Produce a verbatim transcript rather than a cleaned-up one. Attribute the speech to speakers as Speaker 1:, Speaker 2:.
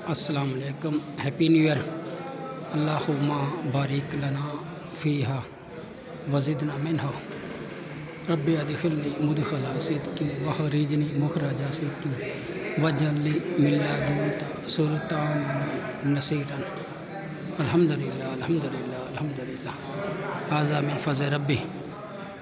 Speaker 1: अस्सलाम वालेकुम, happy new year. अल्लाहुम्मा बारिक लना फ़ीहा वज़िदना मिन्हा रब्बी अदखिलनी मुदखला सिद्क़िन वअख़रिजनी मुख़रजा सिद्क़िन वजअलनी मिन लदुनका सुल्तानन नसीरन। अल्हम्दुलिल्लाह अल्हम्दुलिल्लाह अल्हम्दुलिल्लाह। हाज़ा मिन फ़ज़्ल रब्बी।